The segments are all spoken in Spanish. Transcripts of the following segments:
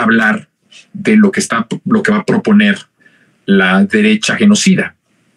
toca hablar de lo que va a proponer la derecha genocida.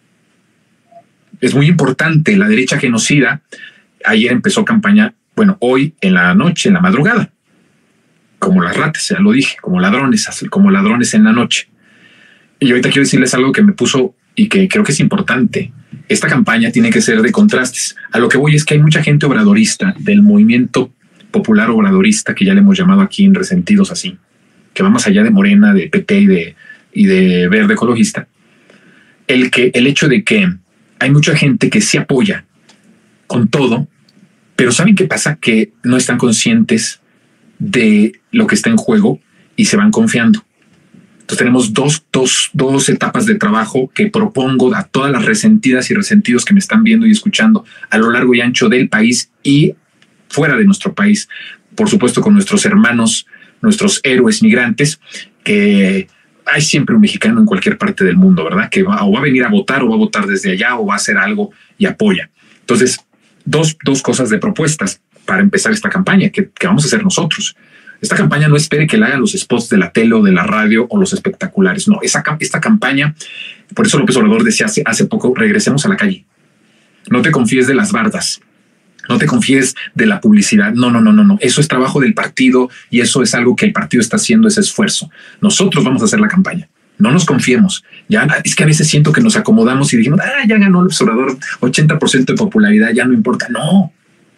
Es muy importante. La derecha genocida ayer empezó campaña, bueno, hoy en la noche, en la madrugada, como las ratas, ya lo dije, como ladrones en la noche. Y ahorita quiero decirles algo que me puso y que creo que es importante. Esta campaña tiene que ser de contrastes. A lo que voy es que hay mucha gente obradorista del movimiento popular obradorista, que ya le hemos llamado aquí en Resentidos así, que va más allá de Morena, de PT y de Verde Ecologista. El hecho de que hay mucha gente que sí apoya con todo, pero ¿saben qué pasa? Que no están conscientes de lo que está en juego y se van confiando. Entonces tenemos dos etapas de trabajo que propongo a todas las resentidas y resentidos que me están viendo y escuchando a lo largo y ancho del país y fuera de nuestro país. Por supuesto, con nuestros hermanos, nuestros héroes migrantes, que hay siempre un mexicano en cualquier parte del mundo, ¿verdad? Que va a venir a votar o va a votar desde allá o va a hacer algo y apoya. Entonces, dos cosas de propuestas para empezar esta campaña que vamos a hacer nosotros. Esta campaña no espere que la hagan los spots de la tele o de la radio o los espectaculares. No, esta campaña, por eso López Obrador decía hace poco, regresemos a la calle. No te confíes de las bardas. No te confíes de la publicidad. No. Eso es trabajo del partido y eso es algo que el partido está haciendo, ese esfuerzo. Nosotros vamos a hacer la campaña. No nos confiemos. Ya es que a veces siento que nos acomodamos y dijimos, ya ganó López Obrador 80% de popularidad, ya no importa. No.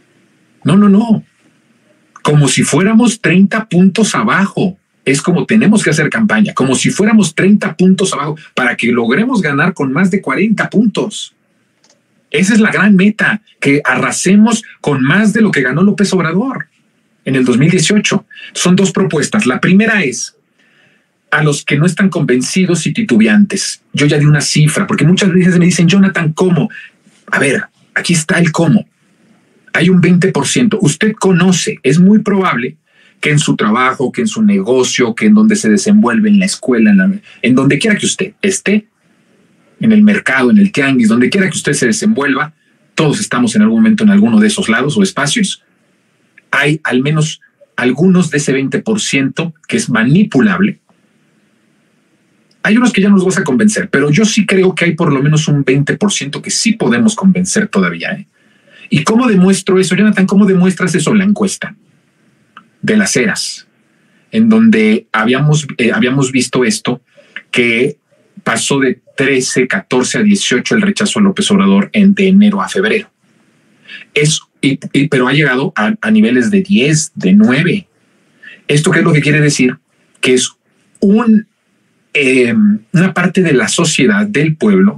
Como si fuéramos 30 puntos abajo. Es como tenemos que hacer campaña, como si fuéramos 30 puntos abajo para que logremos ganar con más de 40 puntos. Esa es la gran meta, que arrasemos con más de lo que ganó López Obrador en el 2018. Son dos propuestas. La primera es a los que no están convencidos y titubeantes. Yo ya di una cifra, porque muchas veces me dicen, Jonathan, ¿cómo? A ver, aquí está el cómo. Hay un 20%. Usted conoce, es muy probable que en su trabajo, que en su negocio, que en donde se desenvuelve, en la escuela, en donde quiera que usted esté, en el mercado, en el tianguis, donde quiera que usted se desenvuelva, todos estamos en algún momento en alguno de esos lados o espacios. Hay al menos algunos de ese 20% que es manipulable. Hay unos que ya nos vas a convencer, pero yo sí creo que hay por lo menos un 20% que sí podemos convencer todavía, ¿eh? ¿Y cómo demuestro eso, Jonathan? ¿Cómo demuestras eso? La encuesta de las eras, en donde habíamos visto esto, que pasó de 13, 14 a 18 el rechazo a López Obrador de enero a febrero. Pero ha llegado a niveles de 10, de 9. ¿Esto qué es lo que quiere decir? Que es una parte de la sociedad, del pueblo,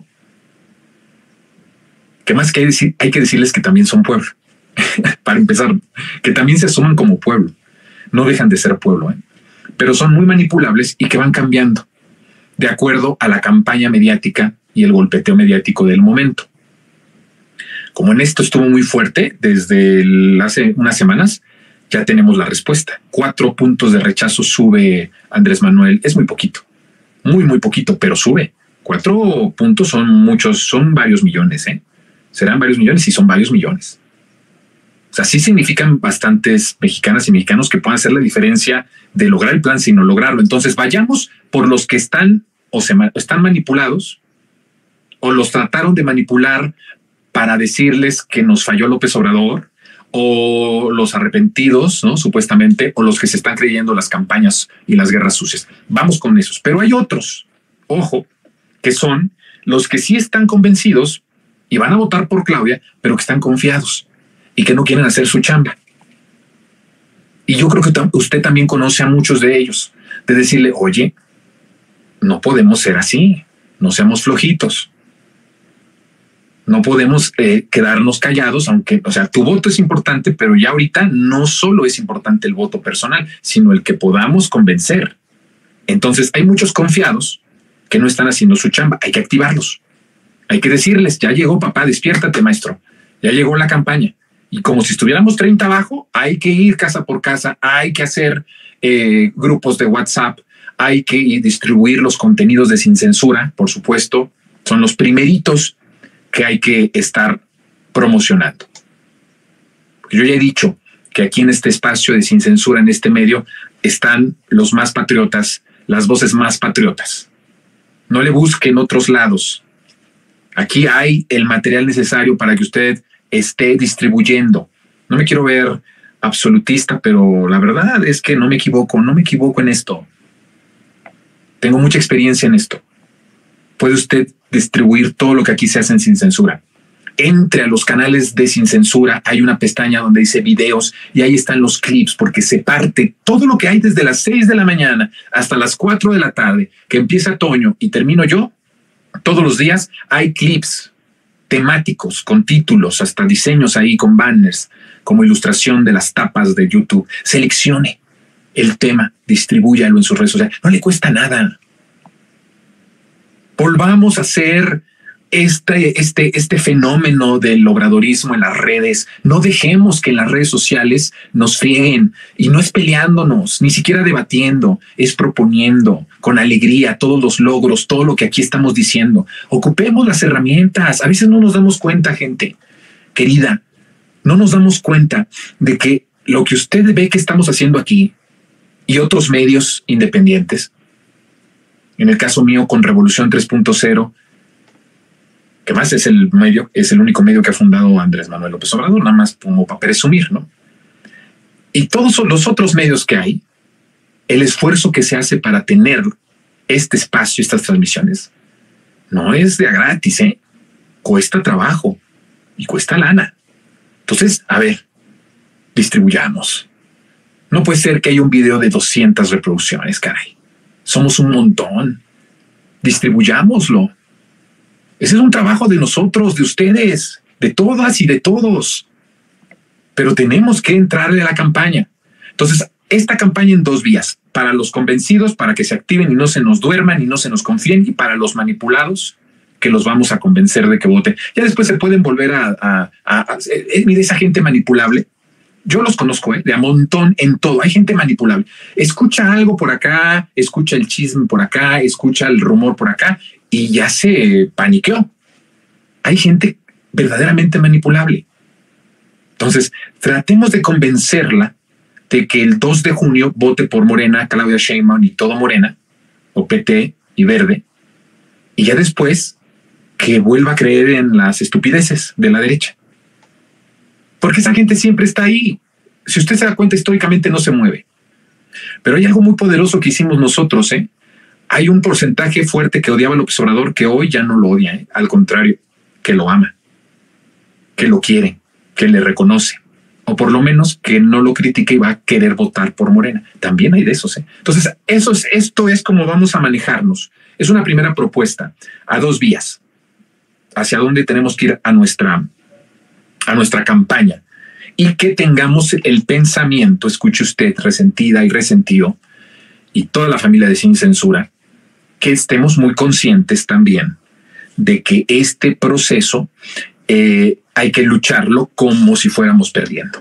que más que hay que decirles que también son pueblo. Para empezar, que también se asuman como pueblo. No dejan de ser pueblo, pero son muy manipulables y que van cambiando de acuerdo a la campaña mediática y el golpeteo mediático del momento. Como en esto estuvo muy fuerte desde hace unas semanas, ya tenemos la respuesta. 4 puntos de rechazo sube Andrés Manuel. Es muy poquito, muy poquito, pero sube. 4 puntos son muchos, son varios millones, serán varios millones y son varios millones. O sea, sí significan bastantes mexicanas y mexicanos que puedan hacer la diferencia de lograr el plan sin no lograrlo. Entonces vayamos por los que están están manipulados o los trataron de manipular para decirles que nos falló López Obrador, o los arrepentidos, ¿no? Supuestamente, o los que se están creyendo las campañas y las guerras sucias. Vamos con esos. Pero hay otros, ojo, que son los que sí están convencidos y van a votar por Claudia, pero que están confiados y que no quieren hacer su chamba. Y yo creo que usted también conoce a muchos de ellos, de decirle, oye, no podemos ser así, no seamos flojitos. No podemos quedarnos callados, aunque, o sea, tu voto es importante, pero ya ahorita no solo es importante el voto personal, sino el que podamos convencer. Entonces hay muchos confiados que no están haciendo su chamba. Hay que activarlos. Hay que decirles, ya llegó papá, despiértate maestro, ya llegó la campaña. Y como si estuviéramos 30 abajo, hay que ir casa por casa, hay que hacer grupos de WhatsApp, hay que distribuir los contenidos de Sin Censura, por supuesto, son los primeritos que hay que estar promocionando. Yo ya he dicho que aquí en este espacio de Sin Censura, en este medio, están los más patriotas, las voces más patriotas. No le busque en otros lados. Aquí hay el material necesario para que usted esté distribuyendo. No me quiero ver absolutista, pero la verdad es que no me equivoco en esto. Tengo mucha experiencia en esto. Puede usted distribuir todo lo que aquí se hace sin censura. Entre a los canales de Sin Censura, hay una pestaña donde dice videos y ahí están los clips, porque se parte todo lo que hay desde las 6 de la mañana hasta las 4 de la tarde, que empieza Toño y termino yo. Todos los días hay clips temáticos con títulos, hasta diseños ahí con banners, como ilustración de las tapas de YouTube. Seleccione el tema, distribúyalo en sus redes sociales. No le cuesta nada. Volvamos a hacer este fenómeno del obradorismo en las redes. No dejemos que en las redes sociales nos frieguen, y no es peleándonos, ni siquiera debatiendo, es proponiendo con alegría todos los logros, todo lo que aquí estamos diciendo. Ocupemos las herramientas. A veces no nos damos cuenta, gente querida, no nos damos cuenta de que lo que usted ve que estamos haciendo aquí y otros medios independientes, en el caso mío con Revolución 3.0, que más es el único medio que ha fundado Andrés Manuel López Obrador, nada más como para presumir, ¿no? Y todos los otros medios que hay, el esfuerzo que se hace para tener este espacio, estas transmisiones, no es de a gratis, ¿eh? Cuesta trabajo y cuesta lana. Entonces, a ver, distribuyamos. No puede ser que haya un video de 200 reproducciones, caray. Somos un montón. Distribuyámoslo. Ese es un trabajo de nosotros, de ustedes, de todas y de todos. Pero tenemos que entrarle a la campaña. Entonces, esta campaña en 2 vías. Para los convencidos, para que se activen y no se nos duerman y no se nos confíen. Y para los manipulados, que los vamos a convencer de que voten. Ya después se pueden volver mire, esa gente manipulable. Yo los conozco, de a montón en todo. Hay gente manipulable. Escucha algo por acá, escucha el chisme por acá, escucha el rumor por acá y ya se paniqueó. Hay gente verdaderamente manipulable. Entonces, tratemos de convencerla de que el 2 de junio vote por Morena, Claudia Sheinbaum y todo Morena, o PT y Verde, y ya después que vuelva a creer en las estupideces de la derecha. Porque esa gente siempre está ahí. Si usted se da cuenta, históricamente no se mueve. Pero hay algo muy poderoso que hicimos nosotros, ¿eh? Hay un porcentaje fuerte que odiaba a López Obrador que hoy ya no lo odia, ¿eh? Al contrario, que lo ama, que lo quiere, que le reconoce, o por lo menos que no lo critique y va a querer votar por Morena. También hay de esos, ¿eh? Entonces, esto es como vamos a manejarnos. Es una primera propuesta a 2 vías. Hacia dónde tenemos que ir a nuestra campaña, y que tengamos el pensamiento, escuche usted, resentida y resentido, y toda la familia de Sin Censura, que estemos muy conscientes también de que este proceso hay que lucharlo como si fuéramos perdiendo.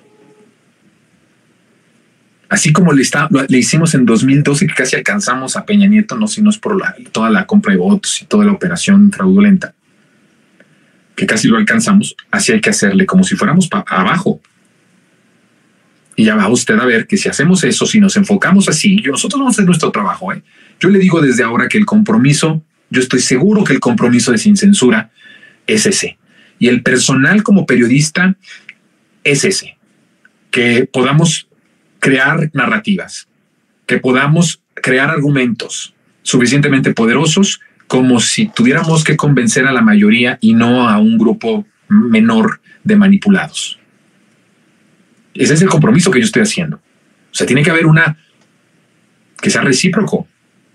Así como le hicimos en 2012, que casi alcanzamos a Peña Nieto, no si no es por toda la compra de votos y toda la operación fraudulenta, que casi lo alcanzamos, así hay que hacerle como si fuéramos abajo. Y ya va usted a ver que si hacemos eso, si nos enfocamos así, nosotros vamos a hacer nuestro trabajo, ¿eh? Yo le digo desde ahora que el compromiso, yo estoy seguro que el compromiso de Sin Censura es ese. Y el personal como periodista es ese. Que podamos crear narrativas, que podamos crear argumentos suficientemente poderosos como si tuviéramos que convencer a la mayoría y no a un grupo menor de manipulados. Ese es el compromiso que yo estoy haciendo. O sea, tiene que haber que sea recíproco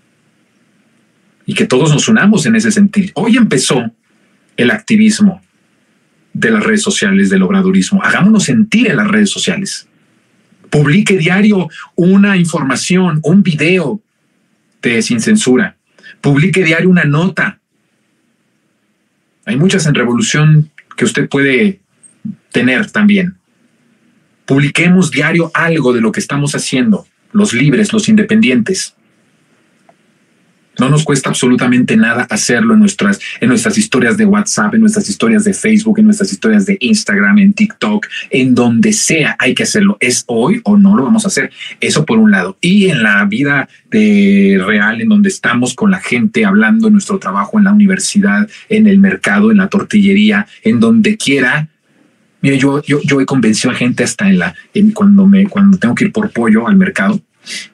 y que todos nos unamos en ese sentido. Hoy empezó el activismo de las redes sociales, del obradorismo. Hagámonos sentir en las redes sociales. Publique diario una información, un video de Sin Censura. Publique diario una nota. Hay muchas en Revolución que usted puede tener también. Publiquemos diario algo de lo que estamos haciendo, los libres, los independientes. No nos cuesta absolutamente nada hacerlo en nuestras historias de WhatsApp, en nuestras historias de Facebook, en nuestras historias de Instagram, en TikTok, en donde sea hay que hacerlo. Es hoy o no lo vamos a hacer. Eso por un lado. Y en la vida real, en donde estamos con la gente hablando en nuestro trabajo, en la universidad, en el mercado, en la tortillería, en donde quiera. Mira, yo he convencido a gente hasta cuando tengo que ir por pollo al mercado,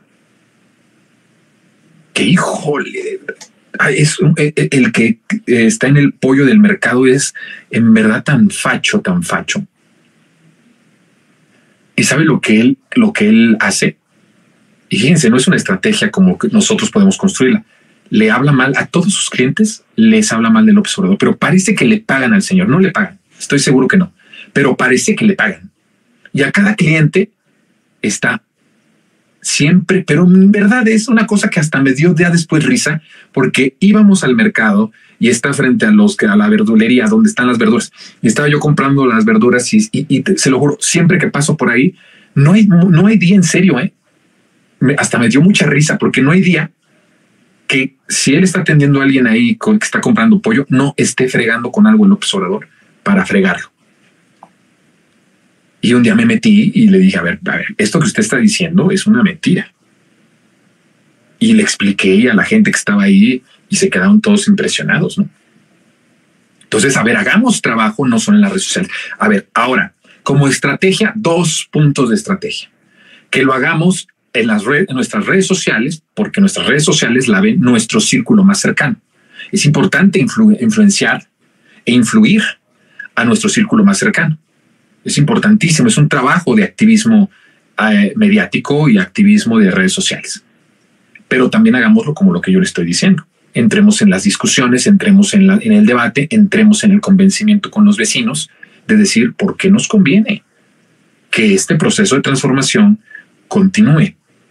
que híjole, el que está en el pollo del mercado es en verdad tan facho, tan facho. Y sabe lo que él hace. Y fíjense, no es una estrategia como que nosotros podemos construirla. Le habla mal a todos sus clientes, les habla mal del López Obrador, pero parece que le pagan al señor. No le pagan, estoy seguro que no, pero parece que le pagan. Y a cada cliente está siempre, pero en verdad es una cosa que hasta me dio ya después risa, porque íbamos al mercado y está frente a la verdulería donde están las verduras. Y estaba yo comprando las verduras y se lo juro, siempre que paso por ahí, no hay día, en serio, hasta me dio mucha risa, porque no hay día que si él está atendiendo a alguien ahí que está comprando pollo, no esté fregando con algo el López Obrador para fregarlo. Y un día me metí y le dije, a ver, esto que usted está diciendo es una mentira. Y le expliqué a la gente que estaba ahí y se quedaron todos impresionados, ¿no? Entonces, a ver, hagamos trabajo, no solo en las redes sociales. A ver, ahora, como estrategia, 2 puntos de estrategia. Que lo hagamos en nuestras redes sociales, porque nuestras redes sociales la ven nuestro círculo más cercano. Es importante influenciar e influir a nuestro círculo más cercano. Es importantísimo, es un trabajo de activismo mediático y activismo de redes sociales. Pero también hagámoslo como lo que yo le estoy diciendo. Entremos en las discusiones, entremos en el debate, entremos en el convencimiento con los vecinos de decir por qué nos conviene que este proceso de transformación continúe.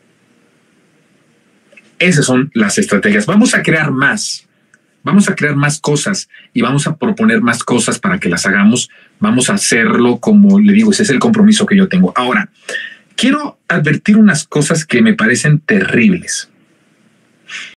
Esas son las estrategias. Vamos a crear más cosas y vamos a proponer más cosas para que las hagamos. Vamos a hacerlo como le digo, ese es el compromiso que yo tengo. Ahora, quiero advertir unas cosas que me parecen terribles.